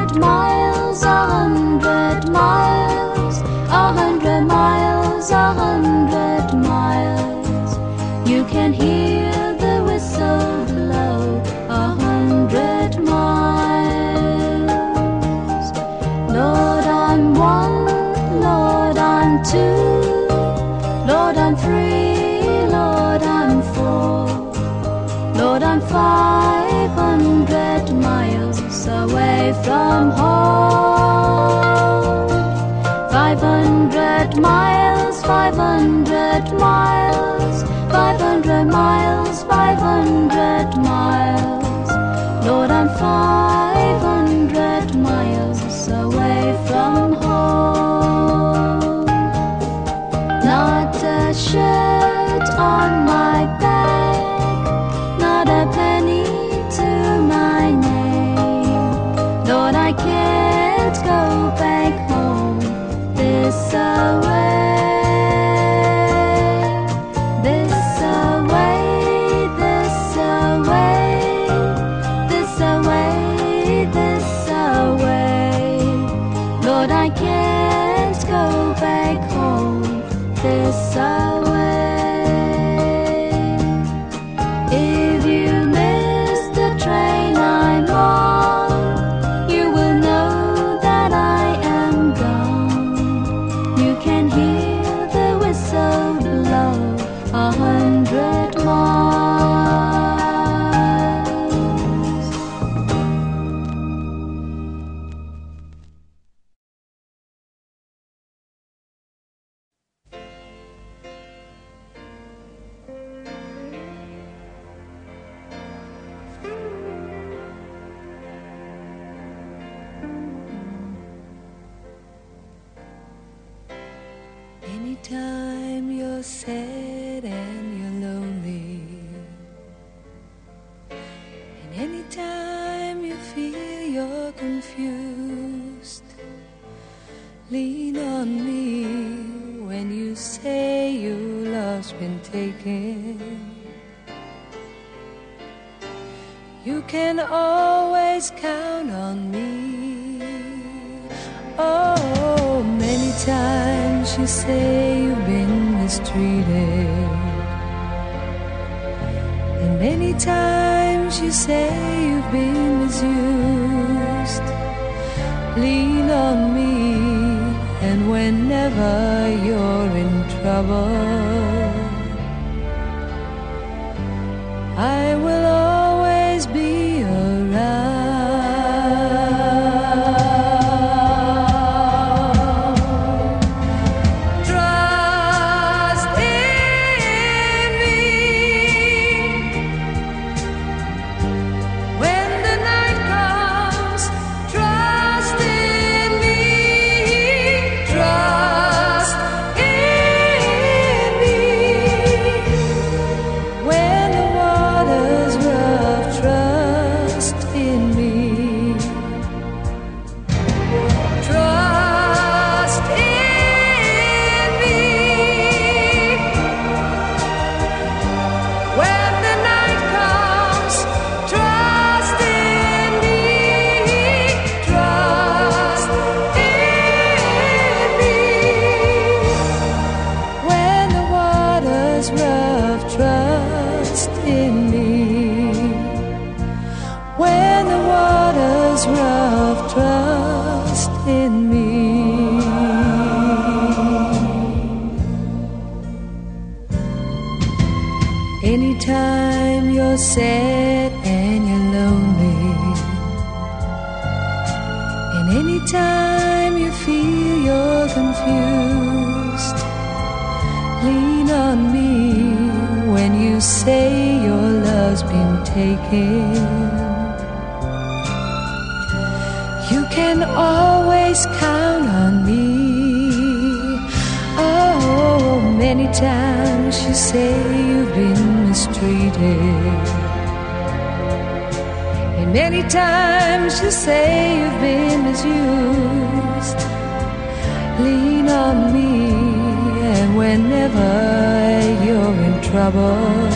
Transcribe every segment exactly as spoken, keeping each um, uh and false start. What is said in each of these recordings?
hundred miles, a hundred miles, a hundred miles, a hundred miles. You can hear the whistle blow a hundred miles. Lord, I'm one, Lord, I'm two, Lord, I'm three, Lord, I'm four, Lord, I'm five hundred miles away from home. Five hundred miles, five hundred miles, five hundred miles, five hundred miles. Lord, I'm five hundred miles away from home. Not a shirt on my back, not a penny to my name. Lord, I can't go back home this away, this away, this away, this away, this away. Lord, I can't go back home this away. If you miss the train I'm on, you will know that I am gone. You can hear the whistle blow a hundred miles. Anytime you're sad and you're lonely, and anytime you feel you're confused, lean on me when you say your love's been taken. You can always count on me. Oh, many times you say you've been mistreated, and many times you say you've been misused. Lean on me, and whenever you're in trouble, I will always be around. Trust in me. Anytime you're sad and you're lonely, and anytime you feel you're confused, lean on me when you say your love's been taken. You can always count on me. Oh, many times you say you've been mistreated, and many times you say you've been misused. Lean on me, and whenever you're in trouble,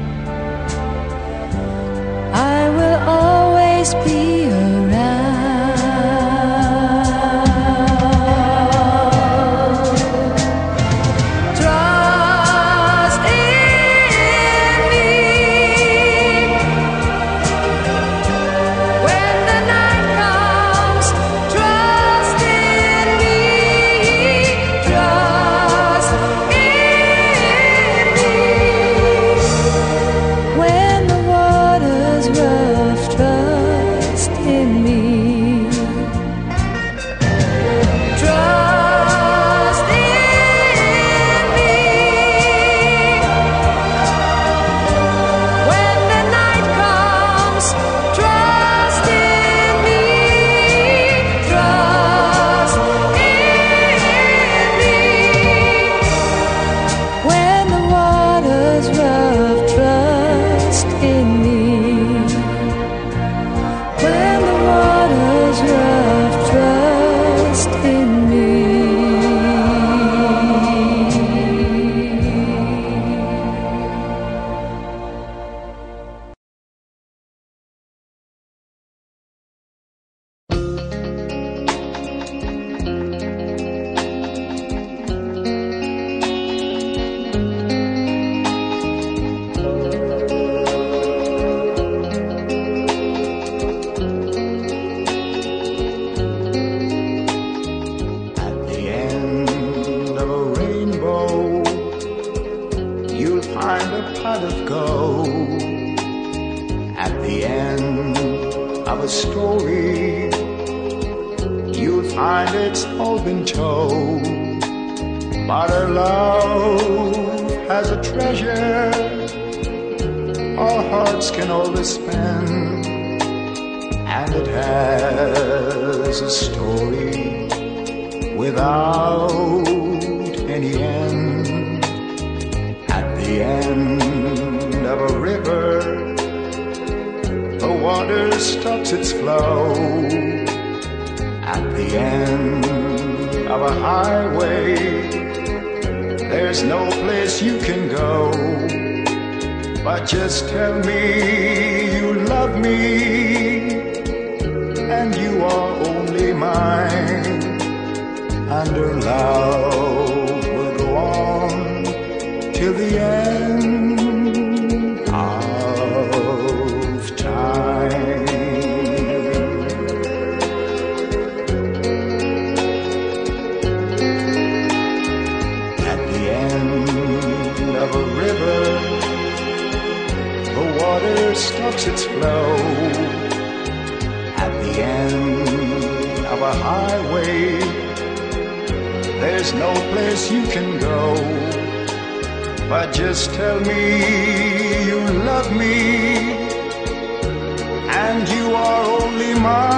I will always be around. find it's all been told. But our love has a treasure our hearts can always spend, and it has a story without any end. At the end of a river, the water stops its flow. At the end of a highway, there's no place you can go. But just tell me you love me, and you are only mine. And our love will go on till the end of time. At the end of a river, the water stops its flow. At the end of a highway, there's no place you can go. But just tell me you love me, and you are only mine.